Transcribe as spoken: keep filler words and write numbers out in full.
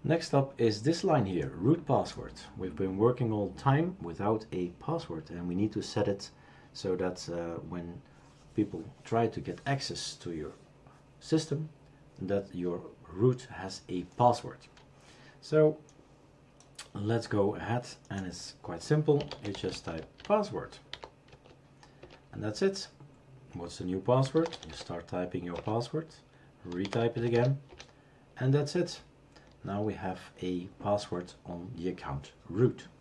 Next up is this line here, root password. We've been working all the time without a password, and we need to set it so that uh, when people try to get access to your system, that your root has a password. So let's go ahead, and it's quite simple. You just type password, and that's it. What's the new password? You start typing your password, retype it again, and that's it. Now we have a password on the account root.